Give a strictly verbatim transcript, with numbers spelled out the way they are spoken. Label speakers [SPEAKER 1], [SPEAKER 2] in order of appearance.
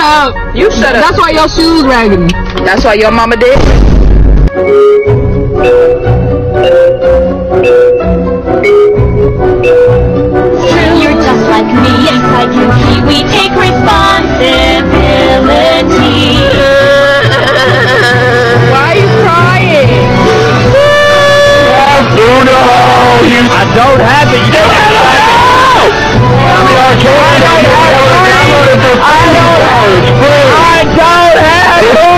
[SPEAKER 1] up.
[SPEAKER 2] You shut up.
[SPEAKER 1] That's why your shoes raggedy.
[SPEAKER 2] That's why your mama did.
[SPEAKER 3] You're just like me, yes I can see we take responsibility.
[SPEAKER 2] Why are you crying?
[SPEAKER 4] Uno! I don't have it. You don't have it. I don't have it. I don't have it. I don't have it.